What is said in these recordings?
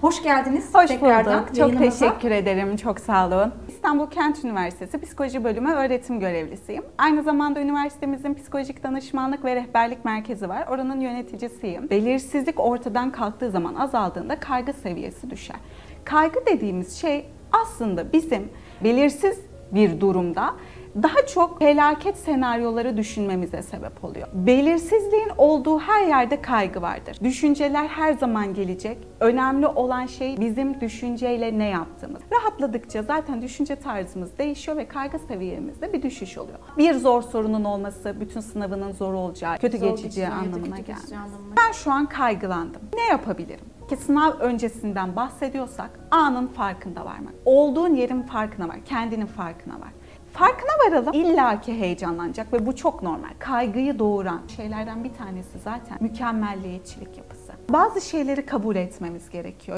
Hoş geldiniz. Hoş tekrardan bulduk. Çok teşekkür ederim. Çok sağ olun. İstanbul Kent Üniversitesi Psikoloji Bölümü öğretim görevlisiyim. Aynı zamanda üniversitemizin psikolojik danışmanlık ve rehberlik merkezi var. Oranın yöneticisiyim. Belirsizlik ortadan kalktığı zaman azaldığında kaygı seviyesi düşer. Kaygı dediğimiz şey aslında bizim belirsiz bir durumda daha çok felaket senaryoları düşünmemize sebep oluyor. Belirsizliğin olduğu her yerde kaygı vardır. Düşünceler her zaman gelecek. Önemli olan şey bizim düşünceyle ne yaptığımız. Rahatladıkça zaten düşünce tarzımız değişiyor ve kaygı seviyemizde bir düşüş oluyor. Bir zor sorunun olması bütün sınavının zor olacağı, kötü geçeceği anlamına gelmez. Ben şu an kaygılandım. Ne yapabilirim? Ki sınav öncesinden bahsediyorsak anın farkında varmak. Olduğun yerin farkına var, kendinin farkına var. Farkına varalım. İlla ki heyecanlanacak ve bu çok normal. Kaygıyı doğuran şeylerden bir tanesi zaten mükemmelliyetçilik yapısı. Bazı şeyleri kabul etmemiz gerekiyor.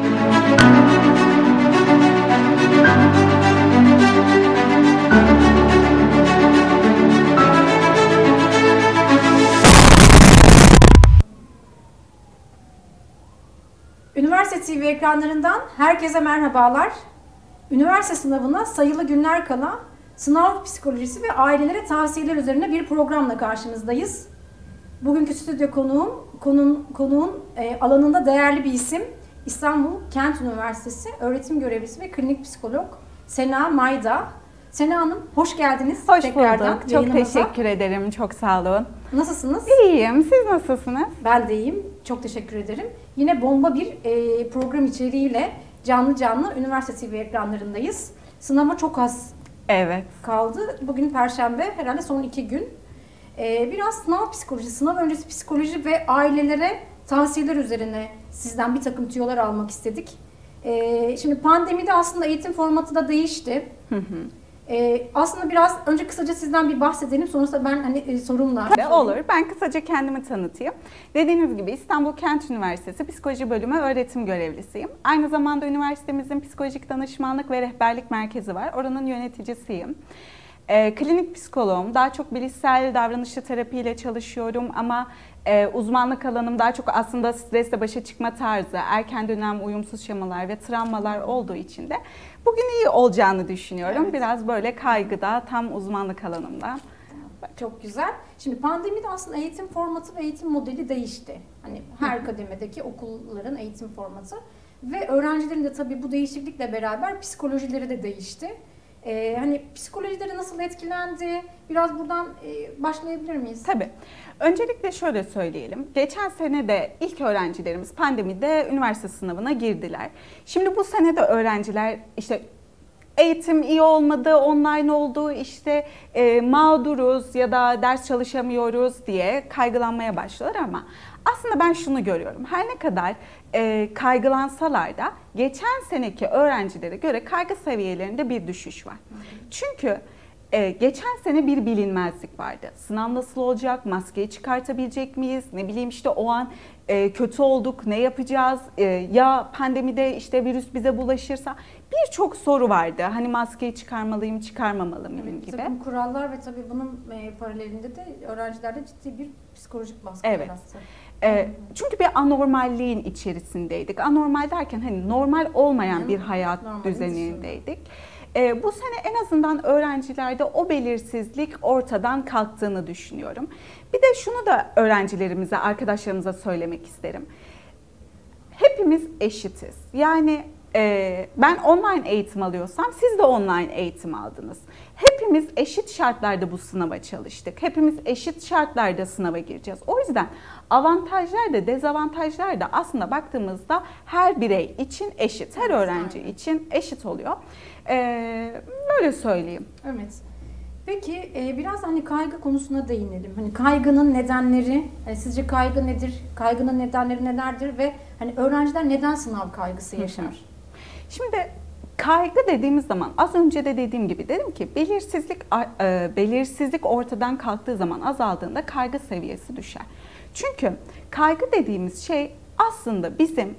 Üniversite TV ekranlarından herkese merhabalar. Üniversite sınavına sayılı günler kala sınav psikolojisi ve ailelere tavsiyeler üzerine bir programla karşınızdayız. Bugünkü stüdyo konuğun alanında değerli bir isim. İstanbul Kent Üniversitesi öğretim görevlisi ve klinik psikolog Sena Mayda. Sena Hanım hoş geldiniz. Hoş bulduk. Çok teşekkür ederim. Çok sağ olun. Nasılsınız? İyiyim. Siz nasılsınız? Ben de iyiyim. Çok teşekkür ederim. Yine bomba bir program içeriğiyle canlı üniversite TV ekranlarındayız. Sınava çok az kaldı. Bugün Perşembe, herhalde son 2 gün. Biraz sınav psikolojisi, sınav öncesi psikoloji ve ailelere tavsiyeler üzerine sizden bir takım tüyolar almak istedik. Şimdi pandemide aslında eğitim formatı da değişti. Aslında biraz önce kısaca sizden bir bahsedelim, sonrasında ben sorumla. Olur. Ben kısaca kendimi tanıtayım. Dediğiniz gibi İstanbul Kent Üniversitesi Psikoloji Bölümü öğretim görevlisiyim. Aynı zamanda üniversitemizin psikolojik danışmanlık ve rehberlik merkezi var. Oranın yöneticisiyim. Klinik psikoloğum. Daha çok bilişsel davranışçı terapiyle çalışıyorum ama uzmanlık alanım daha çok aslında stresle başa çıkma tarzı, erken dönem uyumsuz şemalar ve travmalar olduğu için de bugün iyi olacağını düşünüyorum. Evet. Biraz böyle kaygıda, tam uzmanlık alanımda. Çok güzel. Şimdi pandemide aslında eğitim formatı ve eğitim modeli değişti. Hani her kademedeki okulların eğitim formatı ve öğrencilerin de tabii bu değişiklikle beraber psikolojileri de değişti. Hani psikolojileri nasıl etkilendi? Biraz buradan başlayabilir miyiz? Tabii. Öncelikle şöyle söyleyelim. Geçen sene de ilk öğrencilerimiz pandemide üniversite sınavına girdiler. Şimdi bu sene de öğrenciler işte eğitim iyi olmadı, online oldu, işte mağduruz ya da ders çalışamıyoruz diye kaygılanmaya başladılar ama aslında ben şunu görüyorum. Her ne kadar kaygılansalar da geçen seneki öğrencilere göre kaygı seviyelerinde bir düşüş var. Çünkü geçen sene bir bilinmezlik vardı. Sınav nasıl olacak? Maskeyi çıkartabilecek miyiz? Ne bileyim işte o an kötü olduk, ne yapacağız? Ya pandemide işte virüs bize bulaşırsa birçok soru vardı. Hani maskeyi çıkarmalıyım, çıkarmamalı mıyım gibi. Takım kurallar ve tabii bunun paralelinde de öğrencilerde ciddi bir psikolojik baskı yarattı. Çünkü bir anormalliğin içerisindeydik. Anormal derken hani normal olmayan bir hayat düzenindeydik. Bu sene en azından öğrencilerde o belirsizlik ortadan kalktığını düşünüyorum. Bir de şunu da öğrencilerimize, arkadaşlarımıza söylemek isterim. Hepimiz eşitiz. Yani ben online eğitim alıyorsam siz de online eğitim aldınız. Hepimiz eşit şartlarda bu sınava çalıştık. Hepimiz eşit şartlarda sınava gireceğiz. O yüzden avantajlar da dezavantajlar da aslında baktığımızda her birey için eşit. Her öğrenci için eşit oluyor. Böyle söyleyeyim. Evet. Peki biraz hani kaygı konusuna değinelim. Hani kaygının nedenleri, sizce kaygı nedir? Kaygının nedenleri nelerdir ve hani öğrenciler neden sınav kaygısı yaşar? Şimdi kaygı dediğimiz zaman az önce de dediğim gibi dedim ki belirsizlik ortadan kalktığı zaman azaldığında kaygı seviyesi düşer. Çünkü kaygı dediğimiz şey aslında bizim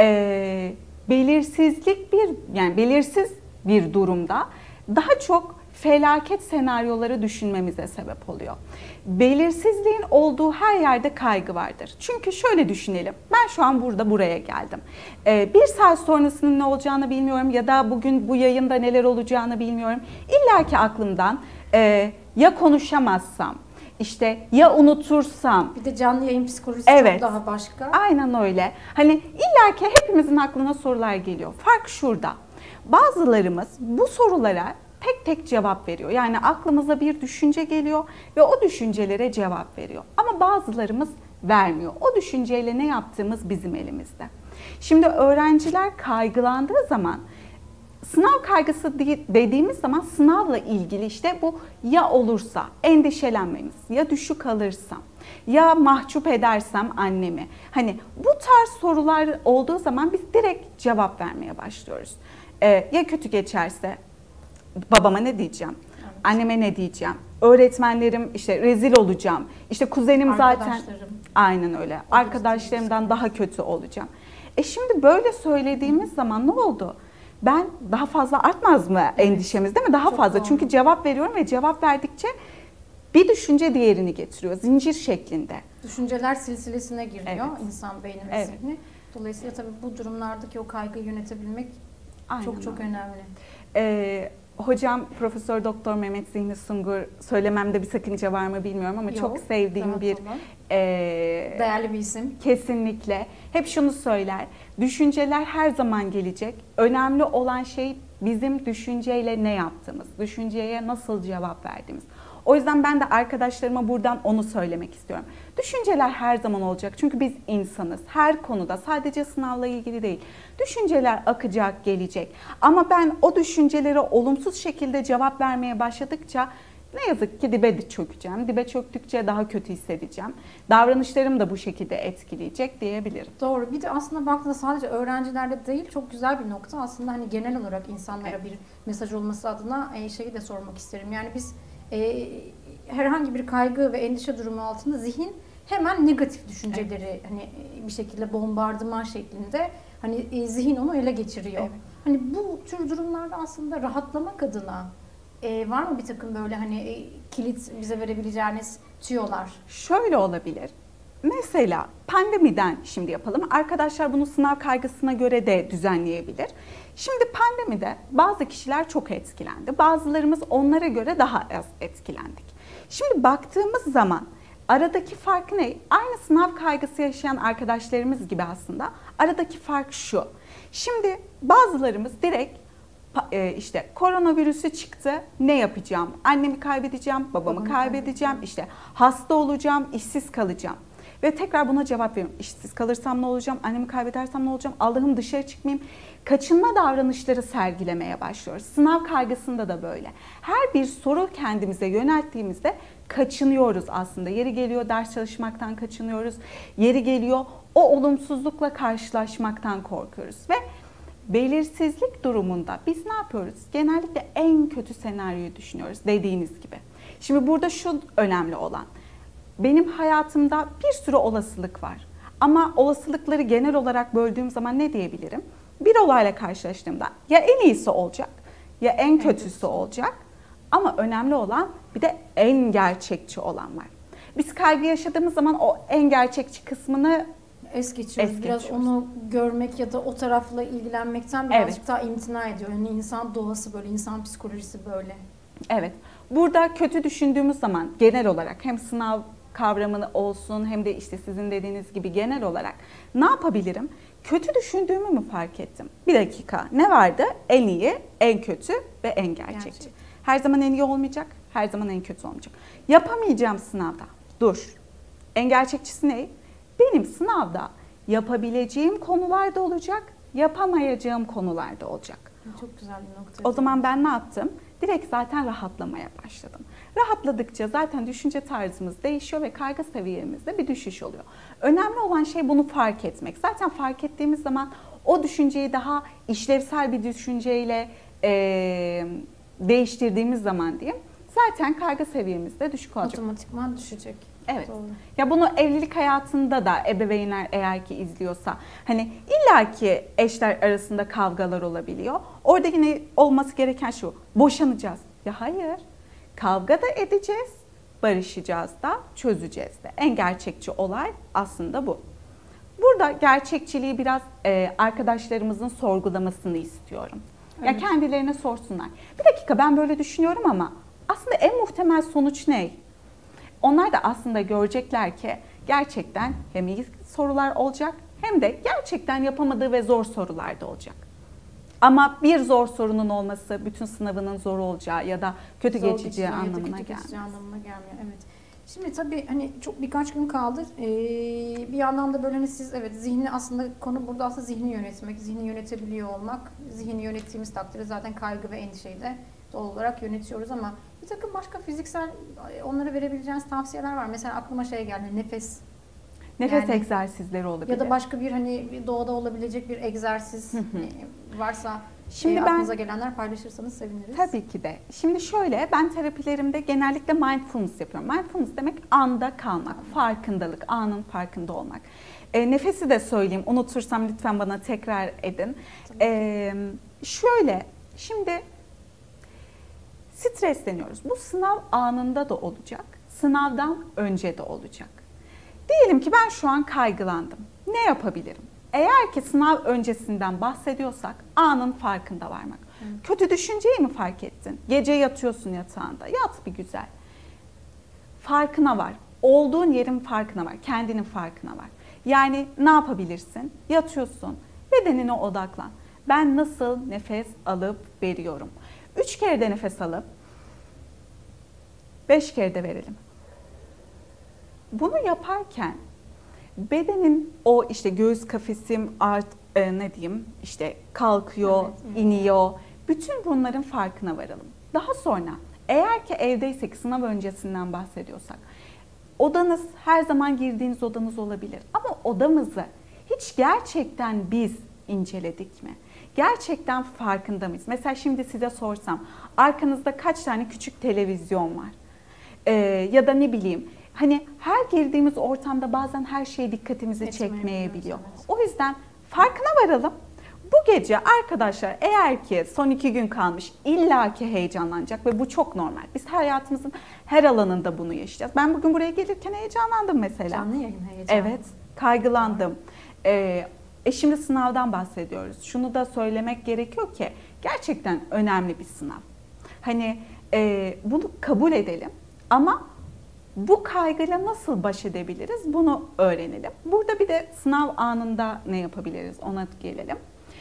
belirsiz bir durumda daha çok felaket senaryoları düşünmemize sebep oluyor. Belirsizliğin olduğu her yerde kaygı vardır. Çünkü şöyle düşünelim. Ben şu an buraya geldim. Bir saat sonrasının ne olacağını bilmiyorum ya da bugün bu yayında neler olacağını bilmiyorum. İlla ki aklımdan ya konuşamazsam, İşte ya unutursam. Bir de canlı yayın psikolojisi çok daha başka. Aynen öyle. Hani illaki hepimizin aklına sorular geliyor. Fark şurada. Bazılarımız bu sorulara tek tek cevap veriyor. Yani aklımıza bir düşünce geliyor ve o düşüncelere cevap veriyor. Ama bazılarımız vermiyor. O düşünceyle ne yaptığımız bizim elimizde. Şimdi öğrenciler kaygılandığı zaman, sınav kaygısı dediğimiz zaman sınavla ilgili işte bu ya olursa endişelenmemiz, ya düşük alırsam, ya mahcup edersem annemi. Hani bu tarz sorular olduğu zaman biz direkt cevap vermeye başlıyoruz. Ya kötü geçerse babama ne diyeceğim? Evet. Anneme ne diyeceğim? Öğretmenlerim işte rezil olacağım. İşte kuzenim zaten aynen öyle. Arkadaşlarımdan daha kötü olacağım. Şimdi böyle söylediğimiz zaman ne oldu? Ben daha fazla artmaz mı endişemiz, değil mi? Daha fazla. Doğru. Çünkü cevap veriyorum ve cevap verdikçe bir düşünce diğerini getiriyor. Zincir şeklinde. Düşünceler silsilesine giriyor insan beyni ve zihni. Dolayısıyla tabii bu durumlardaki o kaygıyı yönetebilmek çok önemli. Hocam Profesör Doktor Mehmet Zihni Sungur, söylememde bir sakınca var mı bilmiyorum ama çok sevdiğim bir değerli bir isim. Kesinlikle. Hep şunu söyler. Düşünceler her zaman gelecek. Önemli olan şey bizim düşünceyle ne yaptığımız, düşünceye nasıl cevap verdiğimiz. O yüzden ben de arkadaşlarıma buradan onu söylemek istiyorum. Düşünceler her zaman olacak. Çünkü biz insanız. Her konuda, sadece sınavla ilgili değil. Düşünceler akacak, gelecek. Ama ben o düşüncelere olumsuz şekilde cevap vermeye başladıkça ne yazık ki dibe çökeceğim. Dibe çöktükçe daha kötü hissedeceğim. Davranışlarım da bu şekilde etkileyecek diyebilirim. Doğru. Bir de aslında baktığında sadece öğrencilerde değil, çok güzel bir nokta. Aslında hani genel olarak insanlara bir mesaj olması adına şeyi de sormak isterim. Yani biz herhangi bir kaygı ve endişe durumu altında zihin hemen negatif düşünceleri hani bir şekilde bombardıman şeklinde hani zihin onu ele geçiriyor. Evet. Hani bu tür durumlarda aslında rahatlamak adına var mı bir takım böyle hani kilit bize verebileceğiniz tüyolar? Şöyle olabilir. Mesela pandemiden şimdi yapalım. Arkadaşlar bunu sınav kaygısına göre de düzenleyebilir. Şimdi pandemide bazı kişiler çok etkilendi. Bazılarımız onlara göre daha az etkilendik. Şimdi baktığımız zaman aradaki fark ne? Aynı sınav kaygısı yaşayan arkadaşlarımız gibi aslında. Aradaki fark şu. Şimdi bazılarımız direkt işte koronavirüsü çıktı, ne yapacağım? Annemi kaybedeceğim, babamı kaybedeceğim, işte hasta olacağım, işsiz kalacağım. Ve tekrar buna cevap veriyorum. İşsiz kalırsam ne olacağım? Annemi kaybedersem ne olacağım? Allah'ım dışarı çıkmayayım. Kaçınma davranışları sergilemeye başlıyoruz. Sınav kaygısında da böyle. Her bir soru kendimize yönelttiğimizde kaçınıyoruz aslında. Yeri geliyor ders çalışmaktan kaçınıyoruz. Yeri geliyor o olumsuzlukla karşılaşmaktan korkuyoruz. Ve belirsizlik durumunda biz ne yapıyoruz? Genellikle en kötü senaryoyu düşünüyoruz dediğiniz gibi. Şimdi burada şu önemli olan. Benim hayatımda bir sürü olasılık var. Ama olasılıkları genel olarak böldüğüm zaman ne diyebilirim? Bir olayla karşılaştığımda ya en iyisi olacak ya en kötüsü olacak. Ama önemli olan bir de en gerçekçi olan var. Biz kaygı yaşadığımız zaman o en gerçekçi kısmını es geçiyoruz. Biraz onu görmek ya da o tarafla ilgilenmekten birazcık daha imtina ediyor. Yani insan doğası böyle, insan psikolojisi böyle. Evet. Burada kötü düşündüğümüz zaman genel olarak hem sınav kavramını olsun hem de işte sizin dediğiniz gibi genel olarak ne yapabilirim? Kötü düşündüğümü mü fark ettim? Bir dakika. Ne vardı? En iyi, en kötü ve en gerçekçi. Her zaman en iyi olmayacak, her zaman en kötü olmayacak. Yapamayacağım sınavda. Dur. En gerçekçisi ne? Benim sınavda yapabileceğim konularda olacak, yapamayacağım konularda olacak. Çok güzel bir nokta. O zaman ben ne yaptım? Direkt zaten rahatlamaya başladım. Rahatladıkça zaten düşünce tarzımız değişiyor ve kaygı seviyemizde bir düşüş oluyor. Önemli olan şey bunu fark etmek. Zaten fark ettiğimiz zaman o düşünceyi daha işlevsel bir düşünceyle değiştirdiğimiz zaman diyeyim, zaten kaygı seviyemizde düşük olacak. Otomatikman düşecek. Evet. Doğru. Ya bunu evlilik hayatında da ebeveynler eğer ki izliyorsa hani illaki eşler arasında kavgalar olabiliyor. Orada yine olması gereken şu: boşanacağız. De hayır. Kavga da edeceğiz, barışacağız da, çözeceğiz de. En gerçekçi olay aslında bu. Burada gerçekçiliği biraz arkadaşlarımızın sorgulamasını istiyorum. Evet. Ya kendilerine sorsunlar. Bir dakika, ben böyle düşünüyorum ama aslında en muhtemel sonuç ne? Onlar da aslında görecekler ki gerçekten hem iyi sorular olacak hem de gerçekten yapamadığı ve zor sorular da olacak. Ama bir zor sorunun olması bütün sınavının zor olacağı ya da kötü geçeceği anlamına gelmiyor. Evet. Şimdi tabii hani çok birkaç gün kaldı. Bir yandan da böyle hani siz evet zihni aslında konu burada aslında zihni yönetmek, zihni yönetebiliyor olmak. Zihni yönettiğimiz takdirde zaten kaygı ve endişeyi de doğal olarak yönetiyoruz ama bir takım başka fiziksel onlara verebileceğiniz tavsiyeler var. Mesela aklıma şey geldi, nefes yani, egzersizleri olabilir. Ya da başka bir hani doğada olabilecek bir egzersiz varsa şimdi aklınıza gelenler paylaşırsanız seviniriz. Tabii ki de. Şimdi şöyle, ben terapilerimde genellikle mindfulness yapıyorum. Mindfulness demek anda kalmak, farkındalık, anın farkında olmak. Nefesi de söyleyeyim, unutursam lütfen bana tekrar edin. Şöyle, şimdi stresleniyoruz. Bu sınav anında da olacak, sınavdan önce de olacak. Diyelim ki ben şu an kaygılandım. Ne yapabilirim? Eğer ki sınav öncesinden bahsediyorsak anın farkında varmak. Kötü düşünceyi mi fark ettin? Gece yatıyorsun yatağında. Yat bir güzel. Farkına var. Olduğun yerin farkına var. Kendinin farkına var. Yani ne yapabilirsin? Yatıyorsun. Bedenine odaklan. Ben nasıl nefes alıp veriyorum? 3 kere de nefes alıp 5 kere de verelim. Bunu yaparken bedenin o işte göğüs kafesim ne diyeyim işte kalkıyor, iniyor. Bütün bunların farkına varalım. Daha sonra eğer ki evdeysek sınav öncesinden bahsediyorsak odanız her zaman girdiğiniz odanız olabilir. Ama odamızı hiç gerçekten biz inceledik mi? Gerçekten farkında mıyız? Mesela şimdi size sorsam arkanızda kaç tane küçük televizyon var? Ya da ne bileyim hani her girdiğimiz ortamda bazen her şey dikkatimizi çekmeyebiliyor. O yüzden farkına varalım. Bu gece arkadaşlar eğer ki son 2 gün kalmış illaki heyecanlanacak ve bu çok normal. Biz hayatımızın her alanında bunu yaşayacağız. Ben bugün buraya gelirken heyecanlandım mesela. Canlı yayın heyecanı. Evet, kaygılandım. Şimdi sınavdan bahsediyoruz. Şunu da söylemek gerekiyor ki gerçekten önemli bir sınav. Hani bunu kabul edelim ama bu kaygıyla nasıl baş edebiliriz bunu öğrenelim. Burada bir de sınav anında ne yapabiliriz ona gelelim.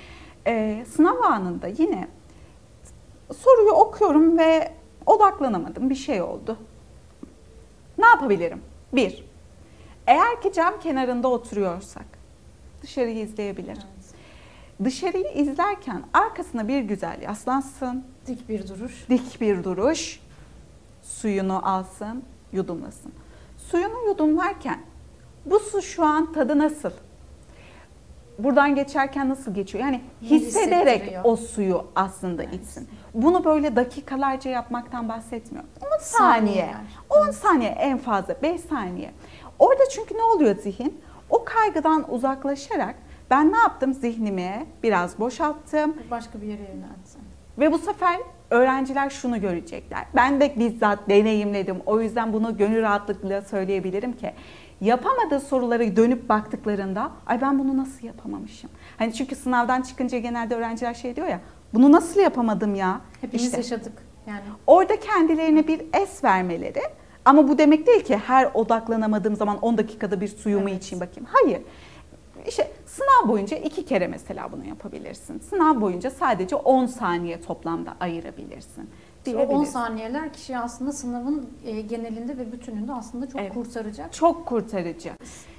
Sınav anında yine soruyu okuyorum ve odaklanamadım, bir şey oldu. Ne yapabilirim? 1. Eğer ki cam kenarında oturuyorsak dışarıyı izleyebilir. Evet. Dışarıyı izlerken arkasına bir güzel yaslansın. Dik bir duruş. Dik bir duruş. Suyunu alsın, yudumlasın. Suyunu yudumlarken bu su şu an tadı nasıl? Buradan geçerken nasıl geçiyor? Yani hissederek o suyu aslında içsin. Bunu böyle dakikalarca yapmaktan bahsetmiyorum. 10 saniye. 10 saniye en fazla 5 saniye. Orada çünkü ne oluyor zihin? O kaygıdan uzaklaşarak ben ne yaptım? Zihnimi biraz boşalttım. Başka bir yere yönelttim. Ve bu sefer öğrenciler şunu görecekler. Ben de bizzat deneyimledim. O yüzden bunu gönül rahatlıkla söyleyebilirim ki yapamadığı soruları dönüp baktıklarında ay ben bunu nasıl yapamamışım? Hani çünkü sınavdan çıkınca genelde öğrenciler şey diyor ya bunu nasıl yapamadım ya? Hepimiz yaşadık yani. Orada kendilerine bir es vermeleri ama bu demek değil ki her odaklanamadığım zaman 10 dakikada bir suyumu içeyim bakayım. Hayır. İşte sınav boyunca 2 kere mesela bunu yapabilirsin. Sınav boyunca sadece 10 saniye toplamda ayırabilirsin. O 10 saniyeler kişi aslında sınavın genelinde ve bütününde aslında çok kurtaracak. Çok kurtarıcı.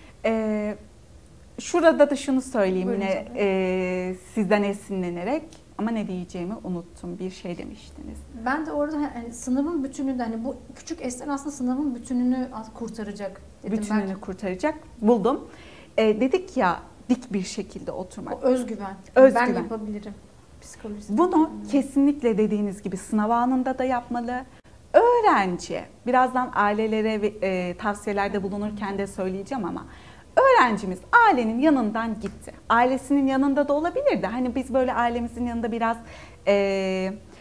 Şurada da şunu söyleyeyim yine sizden esinlenerek ama ne diyeceğimi unuttum. Bir şey demiştiniz. Ben de orada hani sınavın bütününde hani bu küçük eser aslında sınavın bütününü kurtaracak dedim. Bütününü kurtaracak. Buldum. Dedik ya dik bir şekilde oturmak. O özgüven. Ben yapabilirim. Psikolojisi. Bunu kesinlikle dediğiniz gibi sınav anında da yapmalı. Öğrenci, birazdan ailelere tavsiyelerde bulunurken de söyleyeceğim ama öğrencimiz ailenin yanından gitti. Ailesinin yanında da olabilir de hani biz böyle ailemizin yanında biraz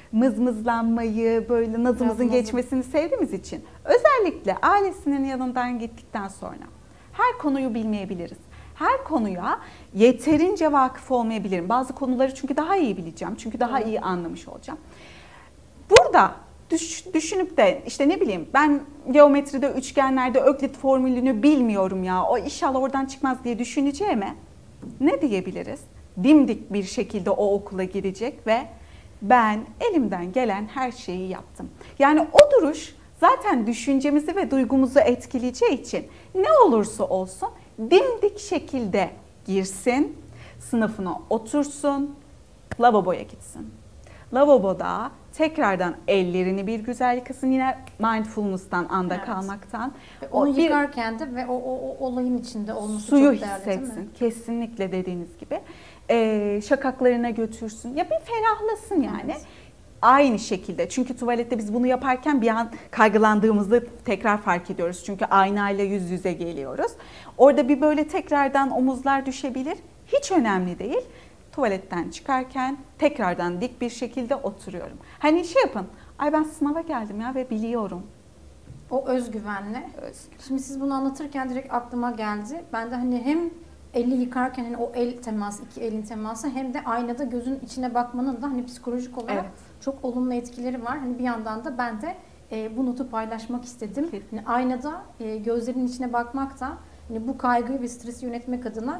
mızmızlanmayı, böyle nazımızın geçmesini sevdiğimiz için özellikle ailesinin yanından gittikten sonra her konuyu bilmeyebiliriz. Her konuya yeterince vakıf olmayabilirim. Bazı konuları çünkü daha iyi bileceğim. Çünkü daha iyi anlamış olacağım. Burada düşünüp de işte ne bileyim ben geometride, üçgenlerde Öklit formülünü bilmiyorum ya, o inşallah oradan çıkmaz diye düşüneceğime ne diyebiliriz? Dimdik bir şekilde o okula girecek ve ben elimden gelen her şeyi yaptım. Yani o duruş zaten düşüncemizi ve duygumuzu etkileyeceği için ne olursa olsun dimdik şekilde girsin, sınıfına otursun, lavaboya gitsin. Lavaboda tekrardan ellerini bir güzel yıkasın, yine mindfulness'tan, anda kalmaktan. Onu yıkarken de ve o olayın içinde olması suyu çok değerli, hissetsin. değil mi? Kesinlikle dediğiniz gibi. Şakaklarına götürsün. Ya bir ferahlasın yani. Evet. Aynı şekilde. Çünkü tuvalette biz bunu yaparken bir an kaygılandığımızda tekrar fark ediyoruz. Çünkü aynayla yüz yüze geliyoruz. Orada bir böyle tekrardan omuzlar düşebilir. Hiç önemli değil. Tuvaletten çıkarken tekrardan dik bir şekilde oturuyorum. Hani şey yapın. Ay ben sınava geldim ya ve biliyorum. O özgüvenle. Şimdi siz bunu anlatırken direkt aklıma geldi. Ben de hani hem eli yıkarken hani o el teması, iki elin teması, hem de aynada gözün içine bakmanın da hani psikolojik olarak çok olumlu etkileri var. Hani bir yandan da ben de bu notu paylaşmak istedim. Hani aynada gözlerin içine bakmak da hani bu kaygıyı ve stresi yönetmek adına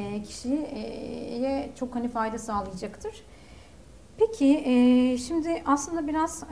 kişiye çok hani fayda sağlayacaktır. Peki şimdi aslında biraz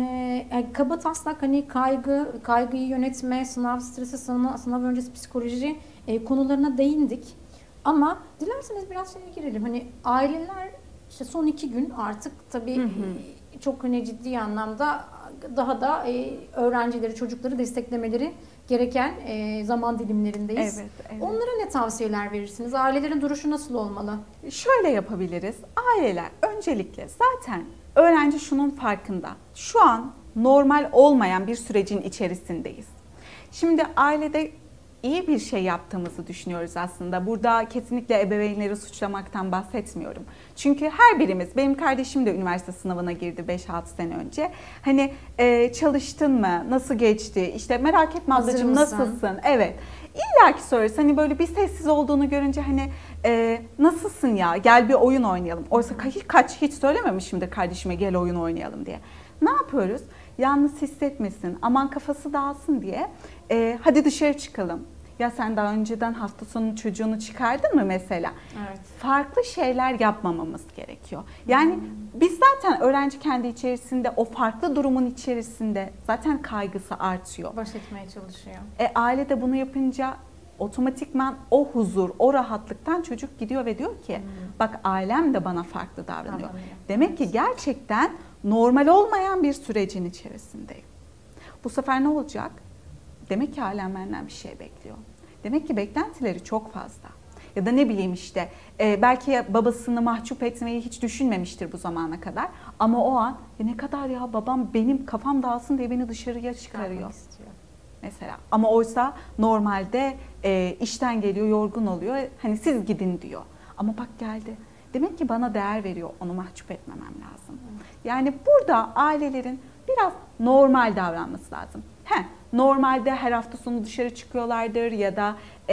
kabataslak hani kaygıyı yönetme, sınav stresi, sınav öncesi psikoloji konularına değindik. Ama dilerseniz biraz şeye girelim. Hani aileler işte son 2 gün artık tabii çok hani ciddi anlamda daha da öğrencileri, çocukları desteklemeleri gereken zaman dilimlerindeyiz. Evet. Onlara ne tavsiyeler verirsiniz? Ailelerin duruşu nasıl olmalı? Şöyle yapabiliriz. Aileler öncelikle zaten öğrenci şunun farkında. Şu an normal olmayan bir sürecin içerisindeyiz. Şimdi ailede iyi bir şey yaptığımızı düşünüyoruz aslında. Burada kesinlikle ebeveynleri suçlamaktan bahsetmiyorum. Çünkü her birimiz, benim kardeşim de üniversite sınavına girdi 5-6 sene önce. Hani çalıştın mı? Nasıl geçti? İşte merak etme ablacığım, nasılsın? Evet. İlla ki soruyoruz. Hani böyle bir sessiz olduğunu görünce hani nasılsın ya? Gel bir oyun oynayalım. Oysa hiç söylememişimdir kardeşime gel oyun oynayalım diye. Ne yapıyoruz? Yalnız hissetmesin, aman kafası dağılsın diye hadi dışarı çıkalım. Ya sen daha önceden hafta sonu çocuğunu çıkardın mı mesela? Evet. Farklı şeyler yapmamamız gerekiyor. Yani biz zaten öğrenci kendi içerisinde o farklı durumun içerisinde zaten kaygısı artıyor. Baş etmeye çalışıyor. Aile de bunu yapınca otomatikman o huzur, o rahatlıktan çocuk gidiyor ve diyor ki bak ailem de bana farklı davranıyor. Demek ki gerçekten normal olmayan bir sürecin içerisindeyim. Bu sefer ne olacak? Demek ki ailem benden bir şey bekliyor. Demek ki beklentileri çok fazla. Ya da ne bileyim işte belki babasını mahcup etmeyi hiç düşünmemiştir bu zamana kadar. Ama o an ne kadar ya babam benim kafam dağılsın diye beni dışarıya çıkarıyor. Mesela ama oysa normalde işten geliyor, yorgun oluyor. Hani siz gidin diyor. Ama bak geldi. Demek ki bana değer veriyor. Onu mahcup etmemem lazım. Yani burada ailelerin biraz normal davranması lazım. Normalde her hafta sonu dışarı çıkıyorlardır ya da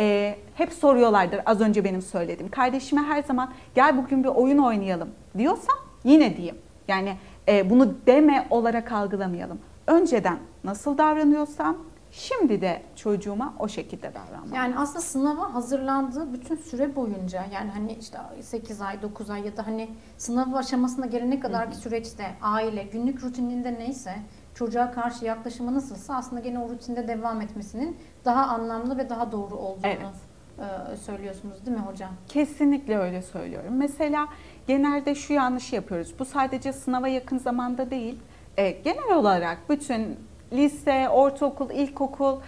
hep soruyorlardır. Az önce benim söylediğim. Kardeşime her zaman gel bugün bir oyun oynayalım diyorsam yine diyeyim. Yani bunu deme olarak algılamayalım. Önceden nasıl davranıyorsam şimdi de çocuğuma o şekilde davranmalıyım. Yani aslında sınava hazırlandığı bütün süre boyunca, yani hani işte 8 ay, 9 ay ya da hani sınav aşamasına gelene kadarki süreçte aile günlük rutininde neyse, çocuğa karşı yaklaşımı nasılsa aslında gene o rutinde devam etmesinin daha anlamlı ve daha doğru olduğunu söylüyorsunuz değil mi hocam? Kesinlikle öyle söylüyorum. Mesela genelde şu yanlışı yapıyoruz. Bu sadece sınava yakın zamanda değil, genel olarak bütün lise, ortaokul, ilkokul,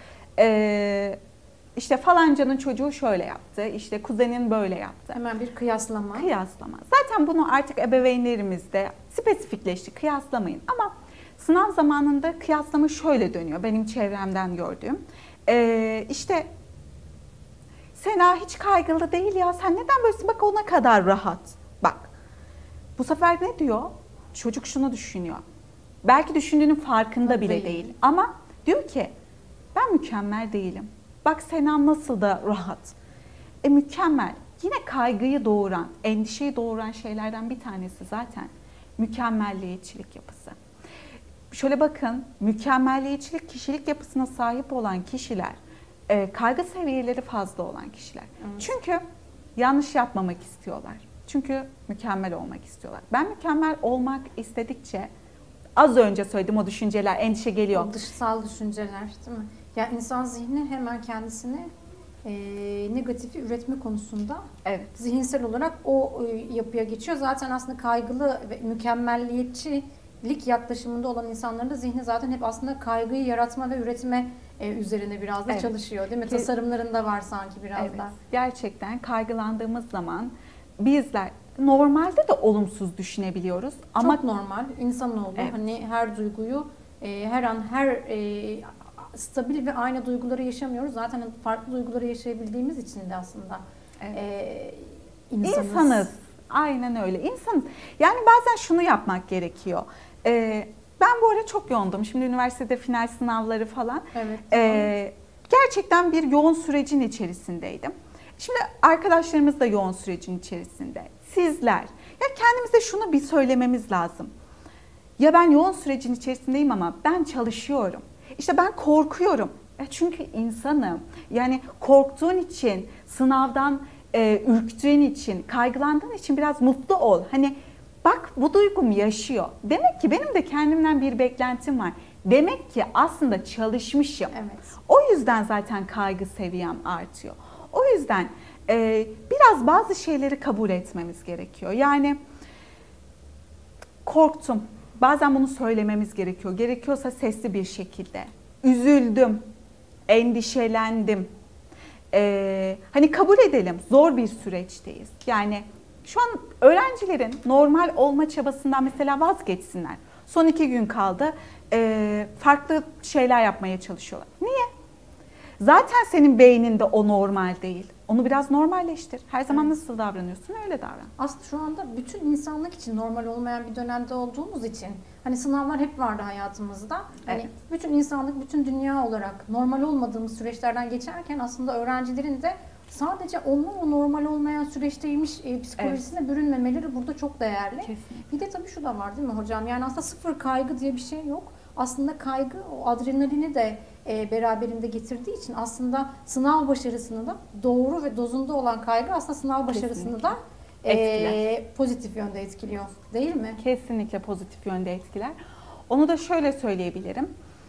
işte falancanın çocuğu şöyle yaptı, işte kuzenin böyle yaptı. Hemen bir kıyaslama. Kıyaslama. Zaten bunu artık ebeveynlerimiz de spesifikleşti, kıyaslamayın. Ama sınav zamanında kıyaslama şöyle dönüyor, benim çevremden gördüğüm. İşte Sena hiç kaygılı değil ya, sen neden böylesin, bak ona kadar rahat. Bak, bu sefer ne diyor? çocuk şunu düşünüyor. Belki düşündüğünün farkında bile değil. Ama diyor ki ben mükemmel değilim. Bak Senem nasıl da rahat. Mükemmel. Yine kaygıyı doğuran, endişeyi doğuran şeylerden bir tanesi zaten mükemmelliyetçilik yapısı. Şöyle bakın, mükemmelliyetçilik kişilik yapısına sahip olan kişiler, kaygı seviyeleri fazla olan kişiler. Evet. Çünkü yanlış yapmamak istiyorlar. Çünkü mükemmel olmak istiyorlar. Ben mükemmel olmak istedikçe az önce söylediğim o düşünceler, endişe geliyor. O dışsal düşünceler değil mi? Ya insan zihni hemen kendisini negatifi üretme konusunda zihinsel olarak o yapıya geçiyor. Zaten aslında kaygılı ve mükemmelliyetçilik yaklaşımında olan insanların da zihni zaten hep aslında kaygıyı yaratma ve üretme üzerine biraz da çalışıyor değil mi? Tasarımlarında var sanki biraz da. Gerçekten kaygılandığımız zaman bizler normalde de olumsuz düşünebiliyoruz. Ama çok normal. İnsanoğlu hani her duyguyu her an stabil ve aynı duyguları yaşamıyoruz. Zaten farklı duyguları yaşayabildiğimiz için de aslında insanız. Aynen öyle. İnsanız. Yani bazen şunu yapmak gerekiyor. Ben bu ara çok yoğundum. Şimdi üniversitede final sınavları falan. Gerçekten bir yoğun sürecin içerisindeydim. Şimdi arkadaşlarımız da yoğun sürecin içerisinde. Sizler. Ya kendimize şunu bir söylememiz lazım. Ya ben yoğun sürecin içerisindeyim ama ben çalışıyorum. İşte ben korkuyorum. Çünkü insanım. Yani korktuğun için, sınavdan ürktüğün için, kaygılandığın için biraz mutlu ol. Hani bak bu duygum yaşıyor. Demek ki benim de kendimden bir beklentim var. Demek ki aslında çalışmışım. O yüzden zaten kaygı seviyem artıyor. O yüzden biraz bazı şeyleri kabul etmemiz gerekiyor. Yani korktum. Bazen bunu söylememiz gerekiyor. Gerekiyorsa sesli bir şekilde. Üzüldüm, endişelendim. Hani kabul edelim, zor bir süreçteyiz. Yani şu an öğrencilerin normal olma çabasından mesela vazgeçsinler. Son 2 gün kaldı, farklı şeyler yapmaya çalışıyorlar. Niye? Zaten senin beyninde o normal değil. Onu biraz normalleştir. Her zaman nasıl davranıyorsun öyle davran. Aslında şu anda bütün insanlık için normal olmayan bir dönemde olduğumuz için hani sınavlar hep vardı hayatımızda. Hani bütün insanlık, bütün dünya olarak normal olmadığımız süreçlerden geçerken aslında öğrencilerin de sadece onlar o normal olmayan süreçteymiş psikolojisine bürünmemeleri burada çok değerli. Kesinlikle. Bir de tabii şu da var değil mi hocam? Yani aslında sıfır kaygı diye bir şey yok. Aslında kaygı o adrenalini de beraberinde getirdiği için aslında sınav başarısını da doğru ve dozunda olan kaygı aslında sınav başarısını da pozitif yönde etkiliyor değil mi? Kesinlikle pozitif yönde etkiler. Onu da şöyle söyleyebilirim.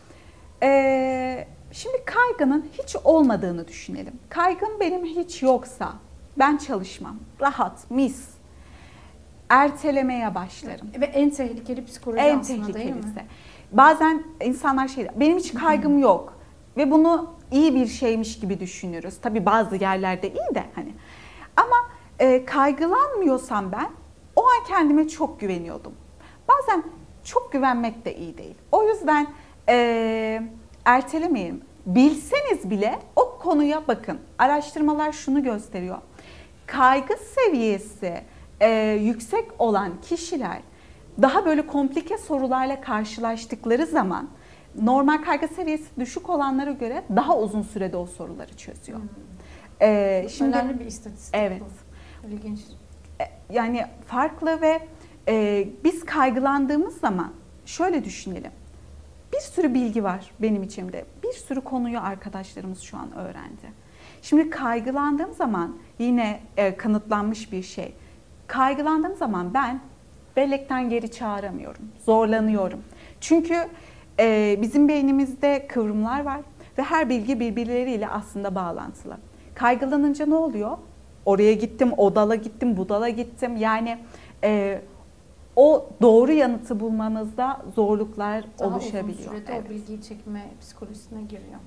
Şimdi kaygının hiç olmadığını düşünelim. Kaygım benim hiç yoksa ben çalışmam. Rahat, mis. Ertelemeye başlarım. Ve en tehlikeli psikoloji aslında değil mi? Bazen insanlar benim hiç kaygım yok ve bunu iyi bir şeymiş gibi düşünürüz. Tabii bazı yerlerde iyi de hani. Ama kaygılanmıyorsam ben o an kendime çok güveniyordum. Bazen çok güvenmek de iyi değil. O yüzden ertelemeyin. Bilseniz bile o konuya bakın. Araştırmalar şunu gösteriyor. Kaygı seviyesi yüksek olan kişiler daha böyle komplike sorularla karşılaştıkları zaman normal kaygı seviyesi düşük olanlara göre daha uzun sürede o soruları çözüyor. Şimdi önemli bir istatistik bu. İlginç. Yani farklı ve biz kaygılandığımız zaman şöyle düşünelim. Bir sürü bilgi var benim içimde. Bir sürü konuyu arkadaşlarımız şu an öğrendi. Şimdi kaygılandığım zaman yine kanıtlanmış bir şey. Kaygılandığım zaman ben bellekten geri çağıramıyorum. Zorlanıyorum. Çünkü bizim beynimizde kıvrımlar var ve her bilgi birbirleriyle aslında bağlantılı. Kaygılanınca ne oluyor? Oraya gittim, o dala gittim, bu dala gittim. Yani o doğru yanıtı bulmanızda zorluklar daha oluşabiliyor. Uzun sürede o bilgiyi çekme psikolojisine giriyor.